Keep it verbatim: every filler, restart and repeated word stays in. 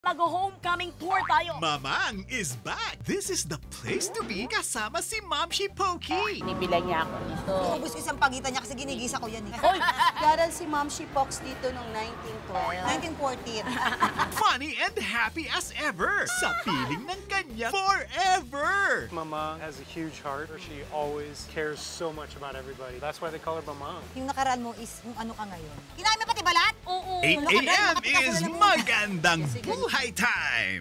Mag-homecoming tour tayo. Mamang is back! This is the place to be kasama si Momshi Pokey! Binibilan niya ako nito. Ubus ko isang pagitan niya kasi ginigisa ko yan eh. Hoy! Garal si Momshi Pox dito noong nineteen twelve. nineteen fourteen. Funny and happy as ever! Sa piling ng kanya forever! Mamang has a huge heart. She always cares so much about everybody. That's why they call her Mamang. Yung nakaraan mo is yung ano ka ngayon. Kinain mo pati balat? Oo. eight Ano ka ba? a m Nakapit ako is na lang muna. magandang buhay time!